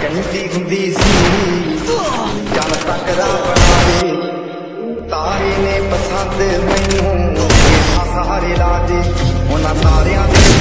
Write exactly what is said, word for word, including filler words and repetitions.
ਕਹਿੰਦੀ ਹੁੰਦੀ ਸੀ ਚੱਲ ਟੱਕਰਾ ਬਣਾਵੇ ਤਾਰੇ ਨੇ ਪਸੰਦ ਮੈਨੂੰ ਇਹ ਸਾਰੇ ਲਾ ਦੇ ਉਹਨਾਂ ਤਾਰਿਆਂ ਦੇ